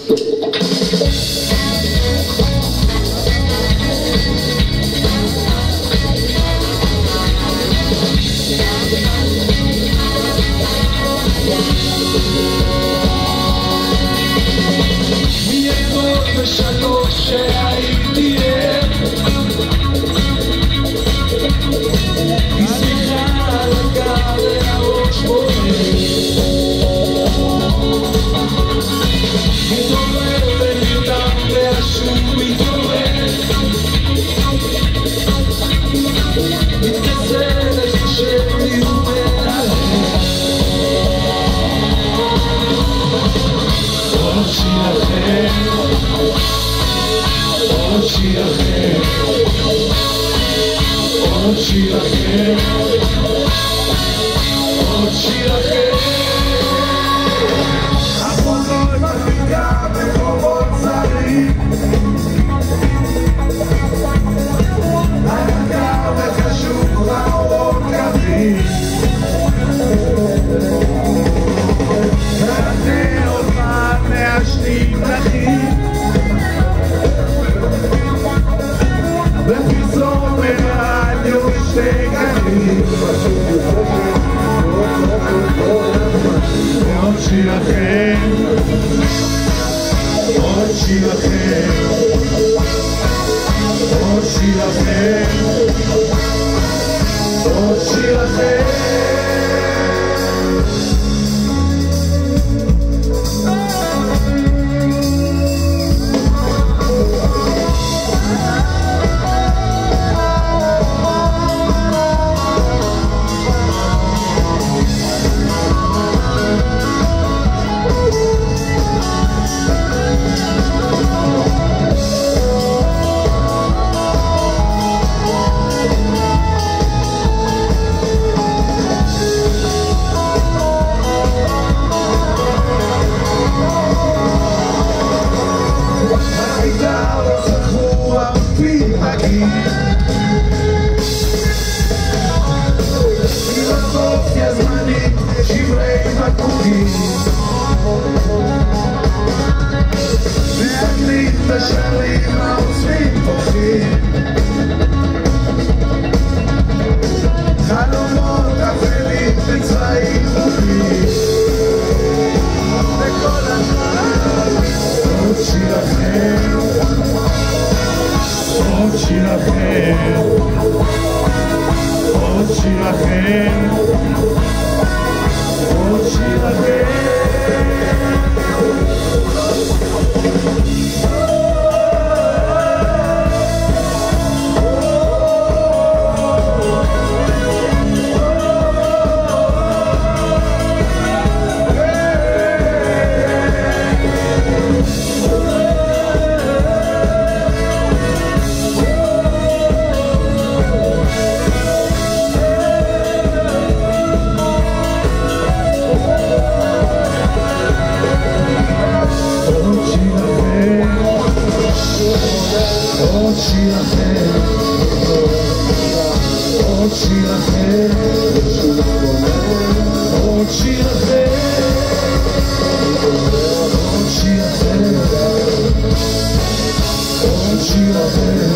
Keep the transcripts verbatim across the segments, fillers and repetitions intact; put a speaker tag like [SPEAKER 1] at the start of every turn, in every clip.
[SPEAKER 1] בשלוש שהייתי ער היא שמחה על הגב והראש בוער מתעורר ונרדם והשוב מתעורר מתכסה לחשב לי ומהלך עוד שיר אחר עוד שיר אחר, עוד שיר אחר, עוד שיר אחר. החומות מחליקה בחומות צרים הנקר וחשוב האורות קווים ואתם עוד פעם מעשנים נחים בפרסום ברדיו שתי גלים עוד שיר אחר, עוד שיר אחר, עוד שיר אחר, עוד שיר אחר. פילוסופיה זמנית, שברי מקורים להקליט את השרים העוצמים פוחים חלומות אפלים בצבעים חוקים וכל הזמן עוד שיר אחר, עוד שיר אחר, עוד שיר אחר, עוד שיר אחר. עוד שיר אחר, עוד שיר אחר, עוד שיר אחר, עוד שיר אחר, עוד שיר אחר,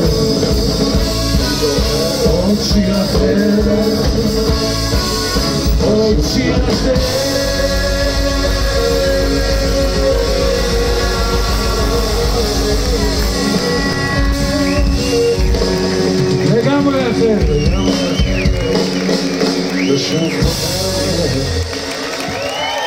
[SPEAKER 1] עוד שיר אחר, עוד שיר אחר. לגמרי אחר, לגמרי אחר, ושוב